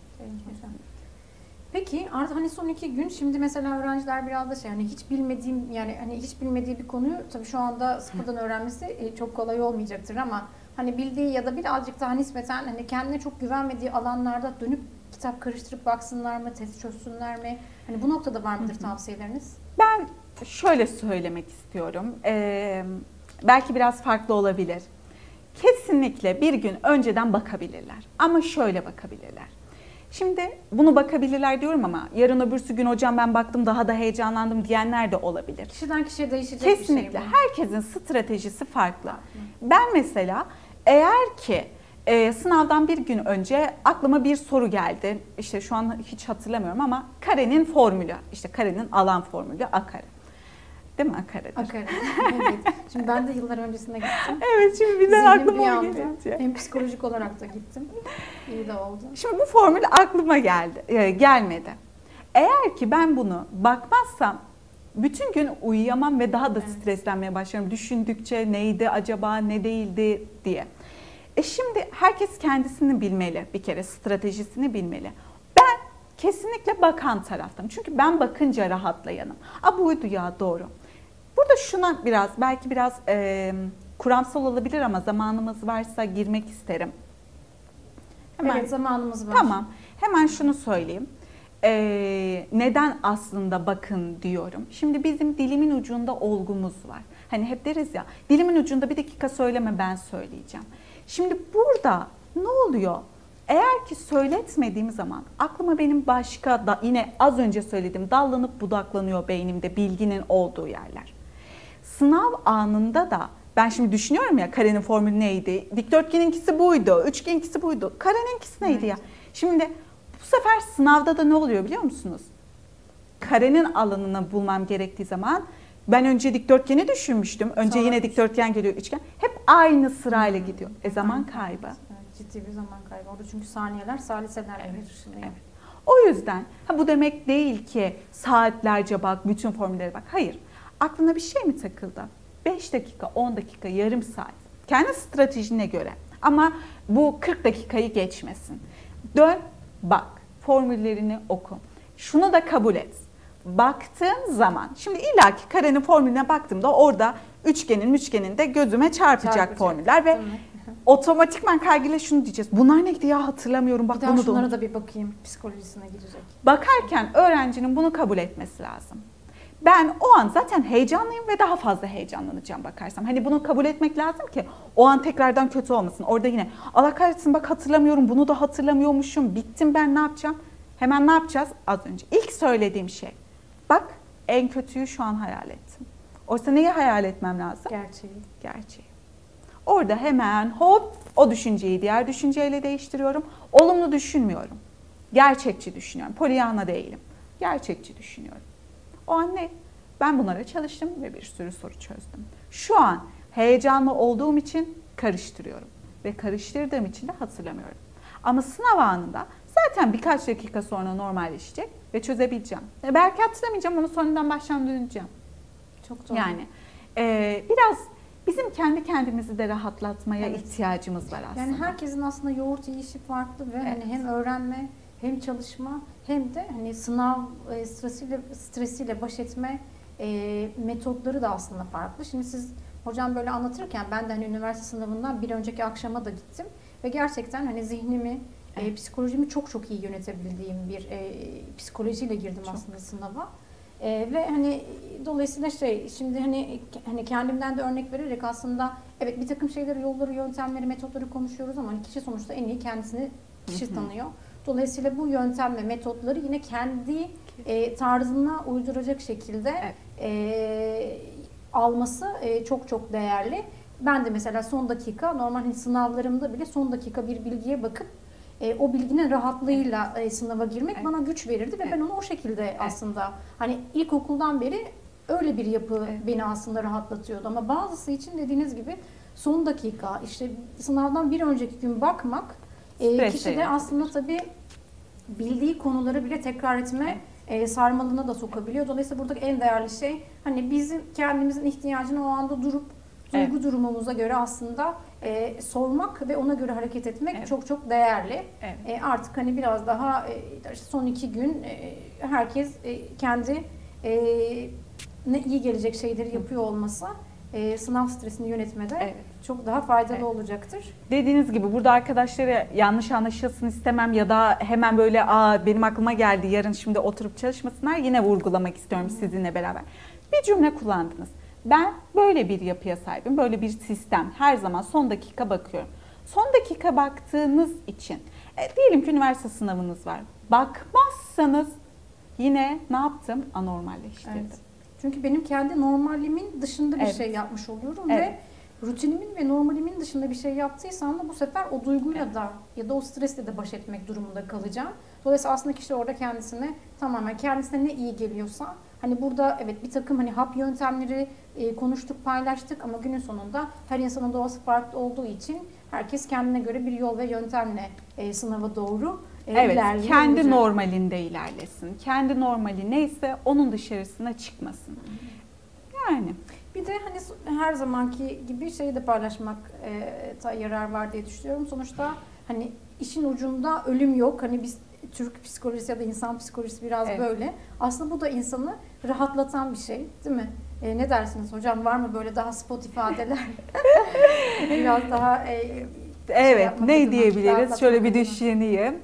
Peki artık hani son 2 gün şimdi mesela öğrenciler biraz da hani hiç bilmediğim yani hani hiç bilmediği bir konuyu tabii şu anda sıfırdan öğrenmesi çok kolay olmayacaktır ama hani bildiği ya da birazcık daha nispeten hani kendine çok güvenmediği alanlarda dönüp kitap karıştırıp baksınlar mı, test çözsünler mi? Hani bu noktada var mıdır tavsiyeleriniz? Ben şöyle söylemek istiyorum. belki biraz farklı olabilir. Kesinlikle bir gün önceden bakabilirler. Ama şöyle bakabilirler. Şimdi bunu bakabilirler diyorum ama yarın öbürsü gün hocam ben baktım daha da heyecanlandım diyenler de olabilir. Kişiden kişiye değişecek Kesinlikle. bir şey bu. Herkesin stratejisi farklı. Ben mesela eğer ki sınavdan bir gün önce aklıma bir soru geldi. İşte şu an hiç hatırlamıyorum ama karenin formülü, işte karenin alan formülü A kare. Değil mi? A karedir. A kare. Evet. Şimdi ben de yıllar öncesine gittim. Evet, şimdi birden Zihnim aklıma bir o anda. gelince. Hem psikolojik olarak da gittim. İyi de oldu. Şimdi bu formül aklıma gelmedi. Eğer ki ben bunu bakmazsam bütün gün uyuyamam ve daha da streslenmeye başlarım. Düşündükçe neydi acaba, ne değildi diye. Şimdi herkes kendisini bilmeli, bir kere stratejisini bilmeli. Ben kesinlikle bakan taraftayım. Çünkü ben bakınca rahatlayanım. Buydu ya, doğru. Burada şuna belki biraz kuramsal olabilir ama zamanımız varsa girmek isterim. Evet, zamanımız var. Tamam. Hemen şunu söyleyeyim. Neden aslında bakın diyorum. Şimdi bizim dilimin ucunda olgumuz var. Hani hep deriz ya, dilimin ucunda bir dakika söyleme, ben söyleyeceğim. Şimdi burada ne oluyor? Eğer ki söyletmediğim zaman aklıma benim başka da yine az önce söylediğim dallanıp budaklanıyor beynimde bilginin olduğu yerler. Sınav anında da ben şimdi düşünüyorum ya, karenin formülü neydi? Dikdörtgeninkisi buydu, üçgeninkisi buydu. Kareninkisi neydi ya? Şimdi bu sefer sınavda da ne oluyor biliyor musunuz? Karenin alanını bulmam gerektiği zaman ben önce dikdörtgeni düşünmüştüm. Önce Sonra yine dikdörtgen geliyor, üçgen. Hep aynı sırayla gidiyor. Zaman kaybı. Evet, ciddi bir zaman kaybı. Orada çünkü saniyeler saliselerle yarışılıyor. Evet. O yüzden bu demek değil ki saatlerce bak, bütün formüllere bak. Hayır. Aklına bir şey mi takıldı? 5 dakika, 10 dakika, yarım saat. Kendi stratejine göre. Ama bu 40 dakikayı geçmesin. Dön, bak. Formüllerini oku. Şunu da kabul et. Baktığın zaman, şimdi illaki karenin formülüne baktığımda orada üçgenin de gözüme çarpacak formüller ve otomatikman kaygıyla şunu diyeceğiz. Bunlar neydi ya, hatırlamıyorum. Bak, bir daha bunu şunlara da da bir bakayım, psikolojisine girecek. bakarken öğrencinin bunu kabul etmesi lazım. Ben o an zaten heyecanlıyım ve daha fazla heyecanlanacağım bakarsam. Hani bunu kabul etmek lazım ki o an tekrardan kötü olmasın. Orada yine Allah kahretsin bak hatırlamıyorum, bunu da hatırlamıyormuşum, bittim ben, ne yapacağım? Hemen ne yapacağız? Az önce ilk söylediğim şey. Bak, en kötüyü şu an hayal ettim. Oysa neyi hayal etmem lazım? Gerçeği. Orada hemen hop o düşünceyi diğer düşünceyle değiştiriyorum. Olumlu düşünmüyorum. Gerçekçi düşünüyorum. Pollyanna değilim. Gerçekçi düşünüyorum. O an ne? Ben bunlara çalıştım ve bir sürü soru çözdüm. Şu an heyecanlı olduğum için karıştırıyorum. Ve karıştırdığım için de hatırlamıyorum. Ama sınav anında zaten birkaç dakika sonra normalleşecek ve çözebileceğim. Belki hatırlamayacağım ama sonradan baştan döneceğim. Çok doğru. Yani biraz bizim kendi kendimizi de rahatlatmaya ihtiyacımız var aslında. Yani herkesin aslında yoğurt yiyişi farklı ve hani hem öğrenme hem çalışma hem de hani sınav stresiyle baş etme metotları da aslında farklı. Şimdi siz hocam böyle anlatırken ben de hani üniversite sınavından bir önceki akşama da gittim ve gerçekten hani zihnimi, psikolojimi çok iyi yönetebildiğim bir psikolojiyle girdim aslında sınava. Ve hani dolayısıyla şimdi hani kendimden de örnek vererek aslında evet bir takım şeyleri, yolları, yöntemleri, metotları konuşuyoruz ama kişi sonuçta en iyi kendisini tanıyor. Dolayısıyla bu yöntem ve metotları yine kendi tarzına uyduracak şekilde alması çok değerli. Ben de mesela son dakika normal sınavlarımda bile son dakika bir bilgiye bakıp o bilginin rahatlığıyla sınava girmek bana güç verirdi ve ben onu o şekilde aslında hani ilkokuldan beri öyle bir yapı beni aslında rahatlatıyordu. Ama bazısı için dediğiniz gibi son dakika işte sınavdan bir önceki gün bakmak kişi de aslında tabii bildiği konuları bile tekrar etme sarmalına da sokabiliyor. Dolayısıyla buradaki en değerli şey hani bizim kendimizin ihtiyacını o anda durup duygu durumumuza göre aslında sormak ve ona göre hareket etmek çok değerli. Artık hani biraz daha son 2 gün herkes kendi ne iyi gelecek şeyleri yapıyor olması sınav stresini yönetmede çok daha faydalı olacaktır. Dediğiniz gibi burada arkadaşlara yanlış anlaşılsın istemem ya da hemen böyle benim aklıma geldi yarın şimdi oturup çalışmasınlar, yine vurgulamak istiyorum sizinle beraber. Bir cümle kullandınız. Ben böyle bir yapıya sahibim, böyle bir sistem. Her zaman son dakika bakıyorum. Son dakika baktığınız için, diyelim ki üniversite sınavınız var. Bakmazsanız yine ne yaptım? Anormalleştirdim. Evet. Çünkü benim kendi normalimin dışında bir şey yapmış oluyorum ve rutinimin ve normalimin dışında bir şey yaptıysam da bu sefer o duyguyla da ya da o stresle de baş etmek durumunda kalacağım. Dolayısıyla aslında kişi orada kendisine tamamen kendisine ne iyi geliyorsa, hani burada evet bir takım hani hap yöntemleri konuştuk, paylaştık ama günün sonunda her insanın doğası farklı olduğu için herkes kendine göre bir yol ve yöntemle sınava doğru ilerliyor. Kendi olacak. normalinde ilerlesin. Kendi normali neyse onun dışarısına çıkmasın. Yani. Bir de hani her zamanki gibi şeyi de paylaşmak yarar var diye düşünüyorum. Sonuçta hani işin ucunda ölüm yok. Hani biz Türk psikolojisi ya da insan psikolojisi biraz böyle. Aslında bu da insanı rahatlatan bir şey, değil mi? Ne dersiniz hocam? Var mı böyle daha Spotify'deler? Biraz daha evet, ne diyebiliriz? Şöyle bir düşüneyim.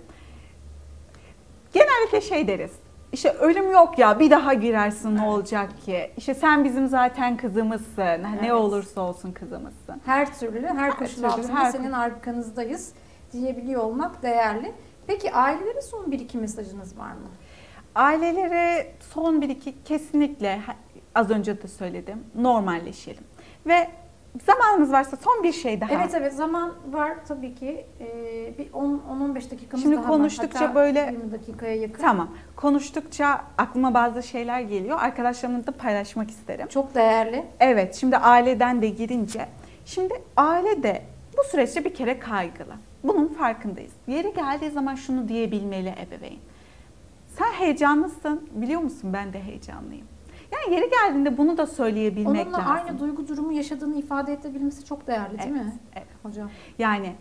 Genellikle şey deriz. İşte ölüm yok ya, bir daha girersin, ne olacak ki? İşte sen bizim zaten kızımızsın. Ne olursa olsun kızımızsın. Her türlü, her koşul altında senin arkanızdayız diyebiliyor olmak değerli. Peki ailelere son bir iki mesajınız var mı? Ailelere son bir iki kesinlikle, az önce de söyledim, normalleşelim. Ve zamanımız varsa son bir şey daha. Evet zaman var tabii ki. Bir 10-15 dakikamız Şimdi daha konuştukça var. Hatta böyle 20 dakikaya yakın. Tamam. Konuştukça aklıma bazı şeyler geliyor. Arkadaşlarımla da paylaşmak isterim. Çok değerli. Evet, şimdi aileden de girince. Şimdi aile de bu süreçte bir kere kaygılı. Bunun farkındayız. Yeri geldiği zaman şunu diyebilmeli ebeveyn. Sen heyecanlısın, biliyor musun ben de heyecanlıyım. Yani yeri geldiğinde bunu da söyleyebilmek Onunla lazım. aynı duygu durumu yaşadığını ifade edebilmesi çok değerli değil mi? Evet. Hocam. Yani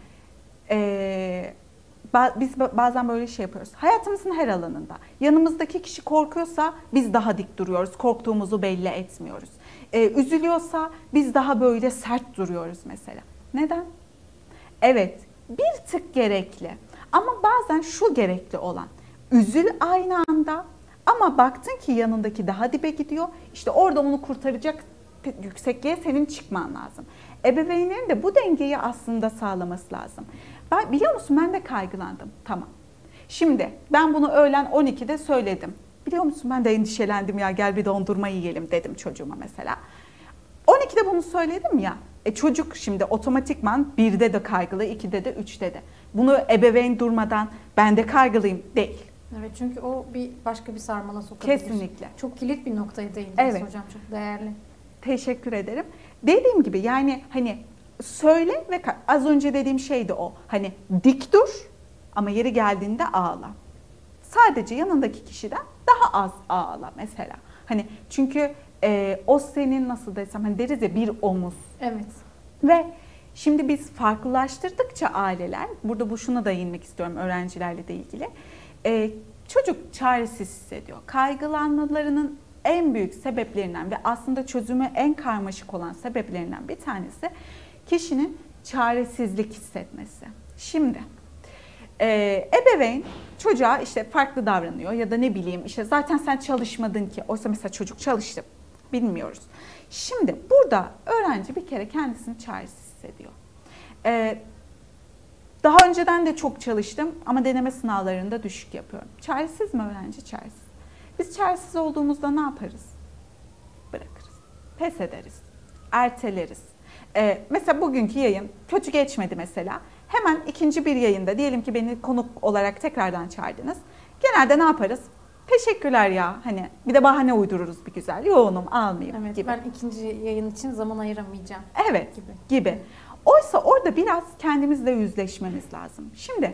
biz bazen böyle şey yapıyoruz. Hayatımızın her alanında. Yanımızdaki kişi korkuyorsa biz daha dik duruyoruz. Korktuğumuzu belli etmiyoruz. Üzülüyorsa biz daha böyle sert duruyoruz mesela. Neden? Evet, bir tık gerekli. Ama bazen şu gerekli olan. Üzül aynı anda ama baktın ki yanındaki daha dibe gidiyor. İşte orada onu kurtaracak yüksekliğe senin çıkman lazım. Ebeveynlerin de bu dengeyi aslında sağlaması lazım. Biliyor musun ben de kaygılandım. Tamam. Şimdi ben bunu öğlen 12'de söyledim. Biliyor musun ben de endişelendim ya, gel bir dondurma yiyelim dedim çocuğuma mesela. 12'de bunu söyledim ya. Çocuk şimdi otomatikman 1'de de kaygılı, 2'de de 3'te de. Bunu ebeveyn durmadan ben de kaygılıyım değil. Evet, çünkü o başka bir sarmala sokabilir. Kesinlikle. Çok kilit bir noktaya değindiniz hocam. Çok değerli. Teşekkür ederim. Dediğim gibi yani hani söyle ve az önce dediğim şey de o. Hani dik dur ama yeri geldiğinde ağla. Sadece yanındaki kişiden daha az ağla mesela. Hani çünkü o senin nasıl desem hani deriz ya bir omuz. Evet. Ve şimdi biz farklılaştırdıkça aileler, burada şuna da değinmek istiyorum öğrencilerle de ilgili. Çocuk çaresiz hissediyor. Kaygılanmalarının en büyük sebeplerinden ve aslında çözümü en karmaşık olan sebeplerinden bir tanesi kişinin çaresizlik hissetmesi. Şimdi ebeveyn çocuğa işte farklı davranıyor ya da ne bileyim işte zaten sen çalışmadın ki. Oysa mesela çocuk çalıştı. Bilmiyoruz. Şimdi burada öğrenci bir kere kendisini çaresiz hissediyor. Daha önceden de çok çalıştım ama deneme sınavlarında düşük yapıyorum. Çaresiz mi öğrenci? Çaresiz. Biz çaresiz olduğumuzda ne yaparız? Bırakırız. Pes ederiz. Erteleriz. Mesela bugünkü yayın kötü geçmedi mesela. Hemen ikinci bir yayında diyelim ki beni konuk olarak tekrardan çağırdınız. Genelde ne yaparız? Teşekkürler ya. Hani bir de bahane uydururuz bir güzel. Yoğunum almayayım evet, gibi. Ben ikinci yayın için zaman ayıramayacağım. Evet gibi. Oysa orada biraz kendimizle yüzleşmemiz lazım. Şimdi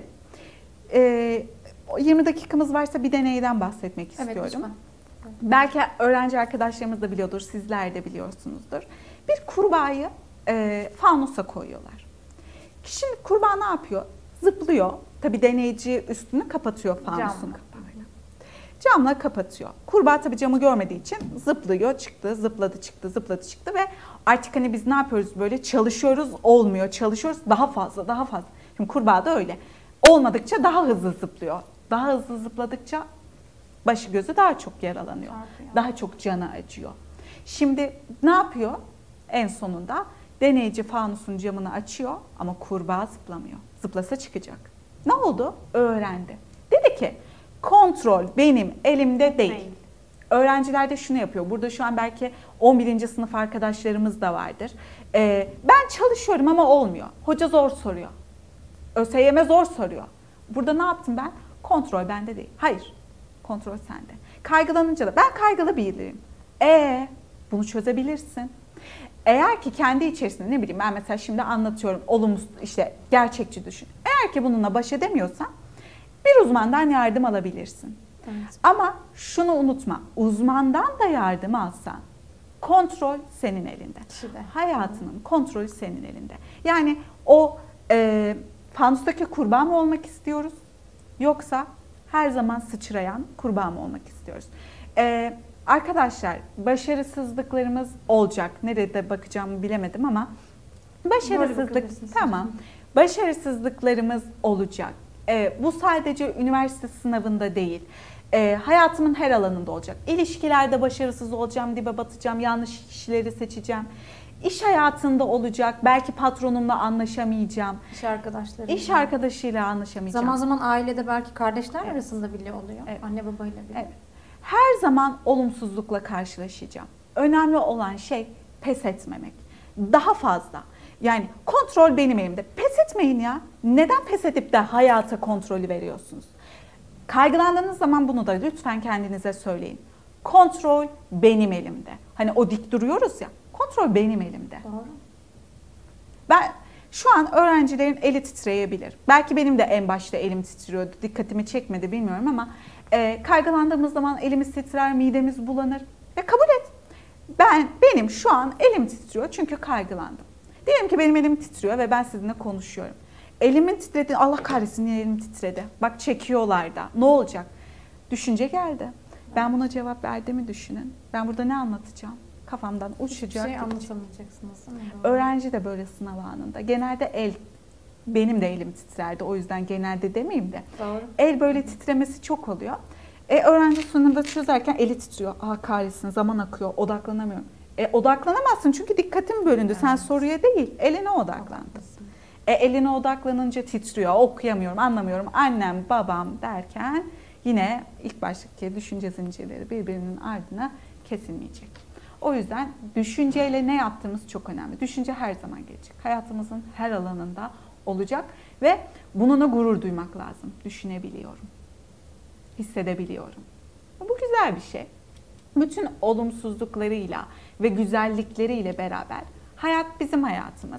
20 dakikamız varsa bir deneyden bahsetmek istiyorum. Evet, lütfen. Belki öğrenci arkadaşlarımız da biliyordur, sizler de biliyorsunuzdur. Bir kurbağayı fanusa koyuyorlar. Şimdi kurbağa ne yapıyor? Zıplıyor. Tabii deneyici üstünü kapatıyor fanusun kapağıyla. Camla kapatıyor. Kurbağa tabii camı görmediği için zıplıyor, çıktı, zıpladı, çıktı, zıpladı, çıktı ve artık hani biz ne yapıyoruz böyle çalışıyoruz, olmuyor, çalışıyoruz daha fazla, daha fazla. Şimdi kurbağa da öyle. Olmadıkça daha hızlı zıplıyor. Daha hızlı zıpladıkça başı gözü daha çok yaralanıyor. Daha çok canı acıyor. Şimdi ne yapıyor? En sonunda deneyici fanusun camını açıyor ama kurbağa zıplamıyor. Zıplasa çıkacak. Ne oldu? Öğrendi. Dedi ki kontrol benim elimde değil. Öğrenciler de şunu yapıyor. Burada şu an belki 11. sınıf arkadaşlarımız da vardır. Ben çalışıyorum ama olmuyor. Hoca zor soruyor. ÖSYM zor soruyor. Burada ne yaptım ben? Kontrol bende değil. Hayır. Kontrol sende. Kaygılanınca da ben kaygılı biriyim. Bunu çözebilirsin. Eğer ki kendi içerisinde ne bileyim ben mesela şimdi anlatıyorum olumsuz işte gerçekçi düşün. Eğer ki bununla baş edemiyorsan bir uzmandan yardım alabilirsin. Evet. Ama şunu unutma, uzmandan da yardım alsan kontrol senin elinde. Hayatının kontrolü senin elinde. Yani o fanustaki kurbağa mı olmak istiyoruz yoksa her zaman sıçrayan kurbağa mı olmak istiyoruz? Arkadaşlar başarısızlıklarımız olacak. Nerede bakacağımı bilemedim ama başarısızlıklarımız olacak. Bu sadece üniversite sınavında değil. Hayatımın her alanında olacak. İlişkilerde başarısız olacağım, dibe batacağım, yanlış kişileri seçeceğim. İş hayatında olacak. Belki patronumla anlaşamayacağım. İş arkadaşıyla anlaşamayacağım. Zaman zaman ailede belki kardeşler arasında bile oluyor. Evet. Anne babayla bile. Evet. Her zaman olumsuzlukla karşılaşacağım. Önemli olan şey pes etmemek. Daha fazla. Yani kontrol benim elimde. Pes etmeyin ya. Neden pes edip de hayata kontrolü veriyorsunuz? Kaygılandığınız zaman bunu da lütfen kendinize söyleyin. Kontrol benim elimde. Hani o dik duruyoruz ya. Kontrol benim elimde. Doğru. Ben şu an öğrencilerin eli titreyebilir. Belki benim de en başta elim titriyordu. Dikkatimi çekmedi bilmiyorum ama kaygılandığımız zaman elimiz titrer, midemiz bulanır. Ve kabul et. Benim şu an elim titriyor çünkü kaygılandım. Diyelim ki benim elim titriyor ve ben sizinle konuşuyorum. Elimin titredi, Allah kahretsin niye elim titredi. Bak çekiyorlar da. Ne olacak? Düşünce geldi. Ben buna cevap verdiğimi düşünün. Ben burada ne anlatacağım? Kafamdan uçacak. Hiçbir şey anlatamayacaksınız. Öğrenci de böyle sınav anında. Genelde benim de elim titrerdi. O yüzden genelde demeyeyim de. Doğru. El böyle titremesi çok oluyor. Öğrenci sınavda çözerken eli titriyor. Kahretsin zaman akıyor, odaklanamıyorum. Odaklanamazsın çünkü dikkatin bölündü. Evet. Sen soruya değil, eline odaklandın. Eline odaklanınca titriyor, okuyamıyorum, anlamıyorum. Annem, babam derken yine ilk baştaki düşünce zincirleri birbirinin ardına kesilmeyecek. O yüzden düşünceyle ne yaptığımız çok önemli. Düşünce her zaman gelecek. Hayatımızın her alanında olacak ve bununla gurur duymak lazım. Düşünebiliyorum, hissedebiliyorum. Bu güzel bir şey. Bütün olumsuzluklarıyla ve güzellikleriyle beraber hayat bizim hayatımız.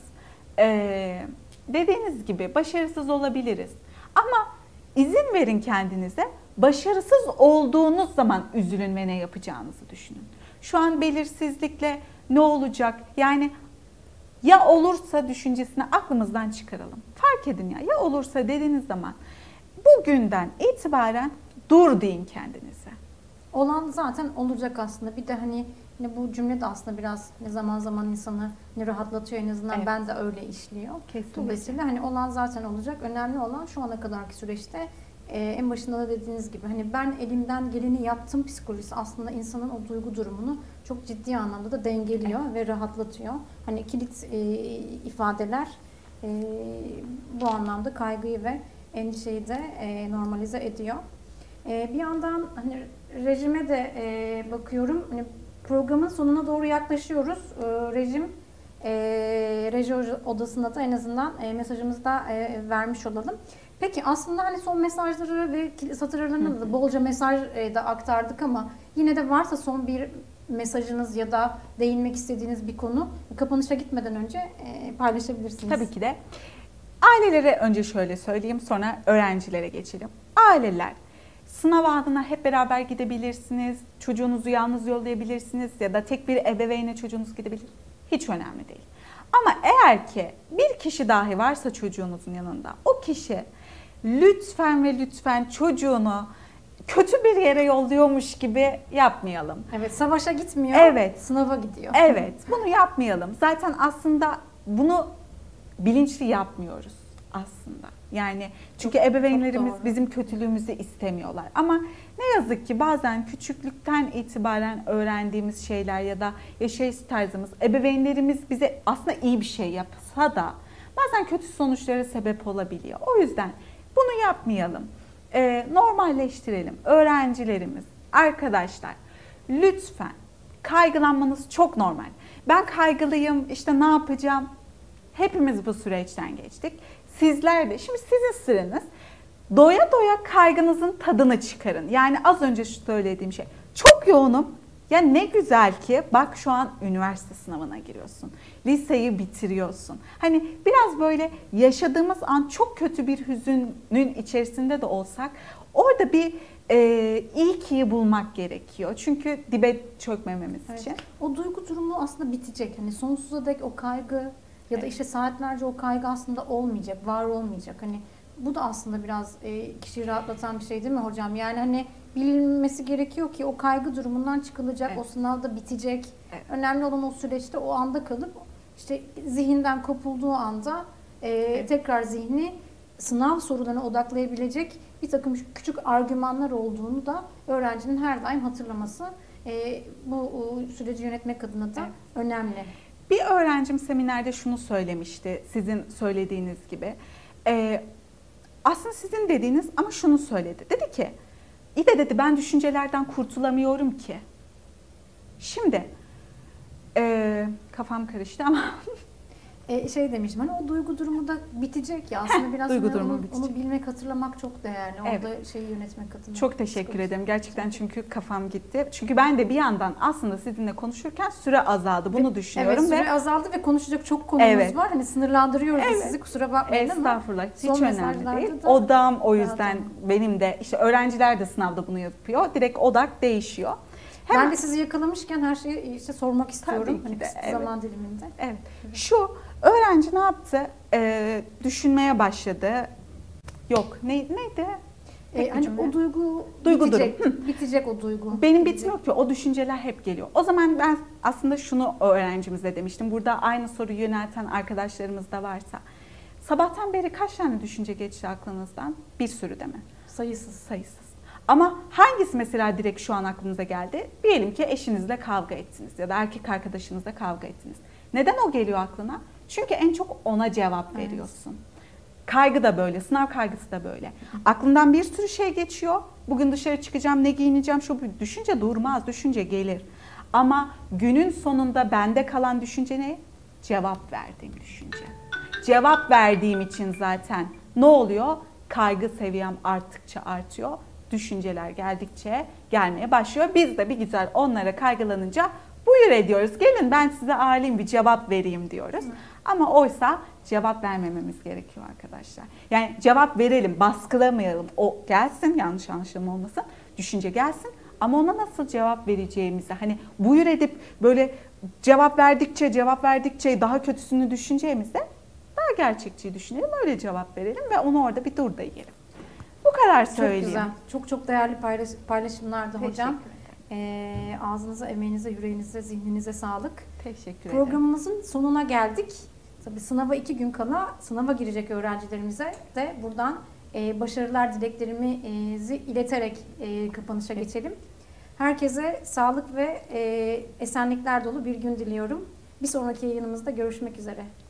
Dediğiniz gibi başarısız olabiliriz. Ama izin verin kendinize. Başarısız olduğunuz zaman üzülün ve ne yapacağınızı düşünün. Şu an belirsizlikle ne olacak? Yani ya olursa düşüncesini aklımızdan çıkaralım. Fark edin ya olursa dediğiniz zaman bugünden itibaren dur deyin kendinize. Olan zaten olacak aslında. Bir de hani bu cümle de aslında biraz zaman zaman insanı rahatlatıyor en azından. Evet. Ben de öyle işliyor. Kesinlikle. Dolayısıyla hani olan zaten olacak. Önemli olan şu ana kadarki süreçte en başında da dediğiniz gibi hani ben elimden geleni yaptım psikolojisi aslında insanın o duygu durumunu çok ciddi anlamda da dengeliyor. Evet. Ve rahatlatıyor. Hani kilit ifadeler bu anlamda kaygıyı ve endişeyi de normalize ediyor. Bir yandan hani rejime de bakıyorum. Hani programın sonuna doğru yaklaşıyoruz. Reji odasında da en azından mesajımızı da vermiş olalım. Peki aslında hani son mesajları ve satır aralarında da bolca mesaj da aktardık ama yine de varsa son bir mesajınız ya da değinmek istediğiniz bir konu kapanışa gitmeden önce paylaşabilirsiniz. Tabii ki de. Ailelere önce şöyle söyleyeyim, sonra öğrencilere geçelim. Aileler, sınav anına hep beraber gidebilirsiniz, çocuğunuzu yalnız yollayabilirsiniz ya da tek bir ebeveyne çocuğunuz gidebilir. Hiç önemli değil. Ama eğer ki bir kişi dahi varsa çocuğunuzun yanında, o kişi lütfen ve lütfen çocuğunu kötü bir yere yolluyormuş gibi yapmayalım. Evet, savaşa gitmiyor, evet, sınava gidiyor. Evet, bunu yapmayalım. Zaten aslında bunu bilinçli yapmıyoruz. aslında. Yani çünkü ebeveynlerimiz bizim kötülüğümüzü istemiyorlar. Ama ne yazık ki bazen küçüklükten itibaren öğrendiğimiz şeyler ya da yaşayış tarzımız, ebeveynlerimiz bize aslında iyi bir şey yapsa da bazen kötü sonuçlara sebep olabiliyor. O yüzden bunu yapmayalım. Normalleştirelim. Öğrencilerimiz, arkadaşlar lütfen, kaygılanmanız çok normal. Ben kaygılıyım, işte ne yapacağım? Hepimiz bu süreçten geçtik. Sizler de, şimdi sizin sıranız, doya doya kaygınızın tadını çıkarın. Yani az önce şu söylediğim şey, çok yoğunum. Ya ne güzel ki bak şu an üniversite sınavına giriyorsun. Liseyi bitiriyorsun. Hani biraz böyle yaşadığımız an çok kötü bir hüzünün içerisinde de olsak orada bir ilkiyi bulmak gerekiyor. Çünkü dibe çökmememiz için. O duygu durumu aslında bitecek. Hani sonsuza dek o kaygı ya da işte saatlerce o kaygı aslında olmayacak, var olmayacak. Hani bu da aslında biraz kişiyi rahatlatan bir şey değil mi hocam? Yani hani bilinmesi gerekiyor ki o kaygı durumundan çıkılacak, o sınav da bitecek. Önemli olan o süreçte o anda kalıp işte zihinden kopulduğu anda tekrar zihni sınav sorularına odaklayabilecek bir takım küçük argümanlar olduğunu da öğrencinin her daim hatırlaması bu süreci yönetmek adına da önemli. Bir öğrencim seminerde şunu söylemişti, sizin söylediğiniz gibi. Aslında sizin dediğiniz ama şunu söyledi. Dedi ki, iyi de dedi ben düşüncelerden kurtulamıyorum ki. Şimdi kafam karıştı ama şey demiştim hani o duygu durumu da bitecek ya aslında biraz onu bilmek, hatırlamak çok değerli. Orada şeyi yönetmek adına. Çok teşekkür ederim. Gerçekten çünkü kafam gitti. Çünkü ben de bir yandan aslında sizinle konuşurken süre azaldı. Bunu düşünüyorum. Evet, süre azaldı ve konuşacak çok konumuz var. Hani sınırlandırıyoruz sizi, kusura bakmayın ama. Estağfurullah. Hiç önemli değil. Odam o yüzden benim de işte öğrenciler de sınavda bunu yapıyor. Direkt odak değişiyor. Ben de sizi yakalamışken her şeyi işte sormak istiyorum. Hani kısa zaman diliminde. Evet. Şu öğrenci ne yaptı? Düşünmeye başladı. Yok. Neydi? Hani o duygu bitecek o duygu. Benim bitmiyor ki. O düşünceler hep geliyor. O zaman ben aslında şunu öğrencimize demiştim. Burada aynı soruyu yönelten arkadaşlarımız da varsa. Sabahtan beri kaç tane düşünce geçti aklınızdan? Bir sürü değil mi? Sayısız. Ama hangisi mesela direkt şu an aklınıza geldi? Diyelim ki eşinizle kavga ettiniz ya da erkek arkadaşınızla kavga ettiniz. Neden o geliyor aklına? Çünkü en çok ona cevap veriyorsun. Kaygı da böyle, sınav kaygısı da böyle. Aklından bir sürü şey geçiyor. Bugün dışarı çıkacağım, ne giyineceğim, şu düşünce durmaz, düşünce gelir. Ama günün sonunda bende kalan düşünce ne? Cevap verdiğim düşünce. Cevap verdiğim için zaten ne oluyor? Kaygı seviyem arttıkça artıyor. Düşünceler geldikçe gelmeye başlıyor. Biz de bir güzel onlara kaygılanınca buyur ediyoruz. Gelin ben size alayım bir cevap vereyim diyoruz. Ama oysa cevap vermememiz gerekiyor arkadaşlar. Yani cevap verelim, baskılamayalım. O gelsin, yanlış anlaşılma olmasın. Düşünce gelsin ama ona nasıl cevap vereceğimizi hani buyur edip böyle cevap verdikçe daha kötüsünü düşüneceğimize daha gerçekçiyi düşünelim. Öyle cevap verelim ve onu orada bir dur da yiyelim. Bu kadar söyleyeyim. Çok güzel. Çok değerli paylaşımlardı hocam. Ağzınıza, emeğinize, yüreğinize, zihninize sağlık. Teşekkür ederim. Programımızın sonuna geldik. Tabii sınava 2 gün kala sınava girecek öğrencilerimize de buradan başarılar dileklerimizi ileterek kapanışa geçelim. Herkese sağlık ve esenlikler dolu bir gün diliyorum. Bir sonraki yayınımızda görüşmek üzere.